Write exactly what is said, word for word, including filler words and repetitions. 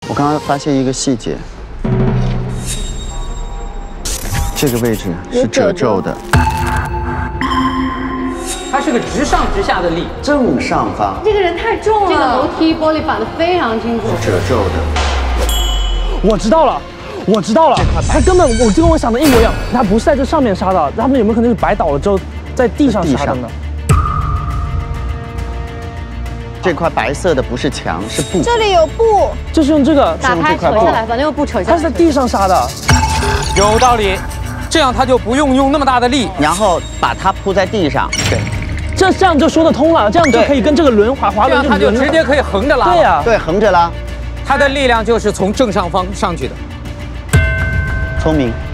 我刚刚发现一个细节，这个位置是褶皱的， 它是个直上直下的力， 正上方这个人太重了， 这个楼梯玻璃板的非常清楚。 是褶皱的。 我知道了，我知道了，他根本我就跟我想的一模一样，他不是在这上面杀的，他们有没有可能是摆倒了之后在地上杀的呢？ 这块白色的不是墙，是布。 这里有布， 就是用这个打开扯下来，反正又不扯下来。 他是在地上杀的， 有道理。这样他就不用用那么大的力， 然后把它铺在地上。对， 这这样就说得通了，这样就可以跟这个轮滑滑轮这样他就直接可以横着拉。 对呀， 对，横着拉。 他的力量就是从正上方上去的。 聪明。